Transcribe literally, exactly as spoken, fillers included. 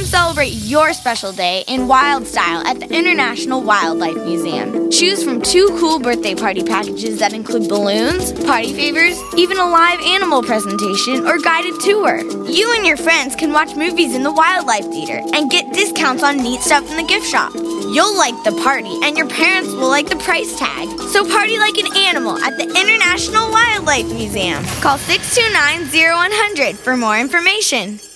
celebrate your special day in wild style at the International Wildlife Museum. Choose from two cool birthday party packages that include balloons, party favors, even a live animal presentation or guided tour. You and your friends can watch movies in the Wildlife Theater and get discounts on neat stuff in the gift shop. You'll like the party, and your parents will like the price tag. So party like an animal at the International Wildlife Museum. Call six two nine, zero one zero zero for more information.